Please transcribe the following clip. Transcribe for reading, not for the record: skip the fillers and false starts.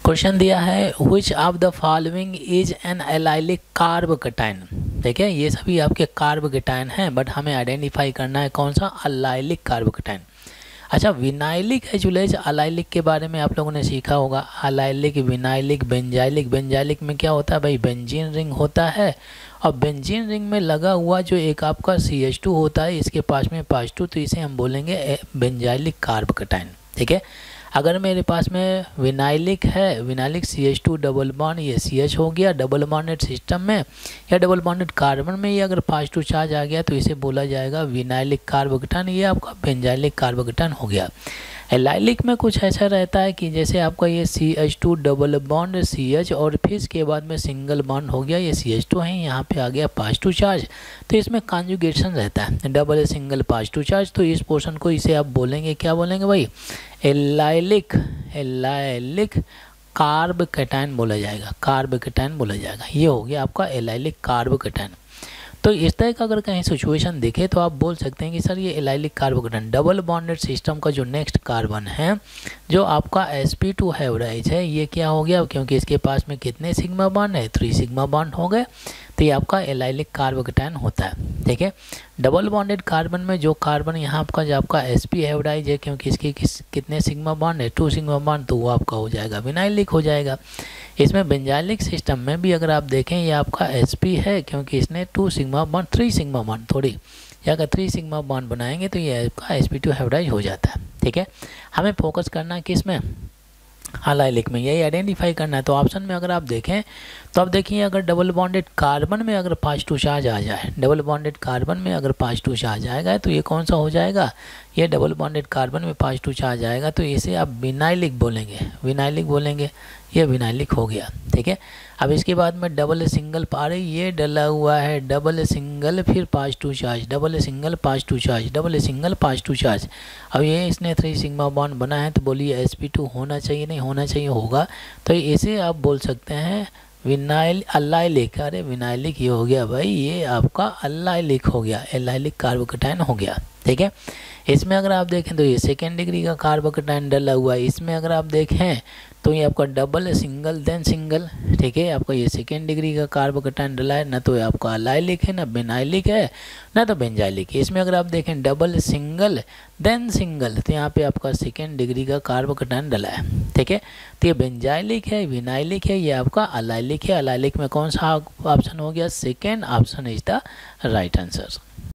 Question दिया है which of the following is an allylic carb cation. देखिए ये सभी आपके कार्ब कैटायन हैं, बट हमें आइडेंटिफाई करना है कौन सा एलाइलिक कार्ब कैटायन। अच्छा, विनाइलिक एजुलेज एलाइलिक के बारे में आप लोगों ने सीखा होगा। Allylic, vinylic, benzylic. बेंजाइलिक में क्या होता है भाई, बेंजीन रिंग होता है, और बेंजीन रिंग में लगा हुआ जो एक आपका CH2 होता है, इसके पास में पास 2, तो इसे हम बोलेंगे बेंजाइलिक कार्ब कैटायन। ठीक है, अगर मेरे पास में विनाइलिक है, विनाइलिक CH2 डबल बॉन्ड, ये CH हो गया डबल बॉन्डेड सिस्टम में, या डबल बॉन्डेड कार्बन में ये अगर +2 चार्ज आ गया तो इसे बोला जाएगा विनाइलिक कार्ब कैटायन। ये आपका बेंजाइलिक कार्ब कैटायन हो गया। एलाइलिक में कुछ ऐसा रहता है कि जैसे आपका ये CH2 डबल बॉन्ड CH और फिर इसके बाद में सिंगल बॉन्ड हो गया, ये CH2 है, यहाँ पे आ गया +2 चार्ज, तो इसमें कॉन्जुगेशन रहता है, डबल सिंगल +2 चार्ज। तो इस पोर्शन को इसे आप बोलेंगे, क्या बोलेंगे भाई, एलाइलिक, एलाइलिक कार्ब कैटायन बोला जाएगा, कार्ब कैटायन बोला जाएगा। ये हो गया आपका एलाइलिक कार्ब कैटायन। तो इस तरह का अगर कहीं सिचुएशन दिखे तो आप बोल सकते हैं कि सर ये allylic carb cation double bonded system का जो नेक्स्ट कार्बन है, जो आपका sp2 हाइब्रिड है, ये क्या हो गया, क्योंकि इसके पास में कितने सिग्मा बॉन्ड है, 3 सिग्मा बॉन्ड हो गए, तो ये आपका एलाइलिक कार्ब कैटायन होता है। ठीक है, डबल बॉन्डेड कार्बन में जो कार्बन यहाँ आपका जो आपका sp हाइब्रिड है, क्योंकि इसके कितने सिग्मा बॉन्ड है, 2 सिग्मा बॉन्ड, तो वो आपका हो जाएगा विनाइलिक हो जाएगा। इसमें बेंजाइलिक सिस्टम में भी अगर आप देखें, ये आपका sp है, क्योंकि इसने 2 सिग्मा बॉन्ड, 3 सिग्मा बॉन्ड, थोड़ी या अगर 3 सिग्मा बॉन्ड बनाएंगे तो ये आपका sp2 हाइब्रिड हो जाता है। ठीक है, हमें फोकस करना है किस में, एलाइलिक में, यही आइडेंटिफाई करना है। तो ऑप्शन में अगर आप देखें तो आप देखिए, अगर डबल बॉन्डेड कार्बन में अगर +2 चार्ज आ जाए, डबल बॉन्डेड कार्बन में अगर +2 चार्ज आएगा तो ये कौन सा हो जाएगा, ये डबल बॉन्डेड कार्बन में +2 चार्ज आएगा, तो इसे आप विनाइलिक बोलेंगे, विनाइलिक बोलेंगे, ये विनाइलिक हो गया। ठीक है, अब इसके बाद में डबल सिंगल पारे, ये डला हुआ है डबल सिंगल, फिर +2 charge, double single +2 charge, double single +2 charge. अब ये इसने 3 सिग्मा बॉन्ड बना है, तो बोलिए sp2 होना चाहिए, नहीं होना चाहिए, होगा, तो इसे आप बोल सकते हैं विनाइल एलाइलिक। अरे विनाइलिक ये हो गया भाई, ये आपका एलाइलिक हो गया, एलाइलिक कार्ब कैटायन हो गया। ठीक है, इसमें अगर आप देखें तो ये सेकेंड डिग्री का कार्ब कैटायन डला हुआ है, इसमें अगर आप देखें तो ये आपका डबल सिंगल देन सिंगल। ठीक है, आपका ये सेकेंड डिग्री का कार्ब कैटायन डला है, ना तो ये आपका एलाइलिक है, ना विनाइलिक है, ना तो बेंजाइलिक है। इसमें अगर आप देखें डबल सिंगल देन सिंगल, तो यहाँ पे आपका सेकेंड डिग्री का कार्ब कैटायन डला है। ठीक है, तो ये बेंजाइलिक है, विनाइलिक है, ये आपका एलाइलिक है। एलाइलिक में कौन सा ऑप्शन हो गया, second option is the right answer.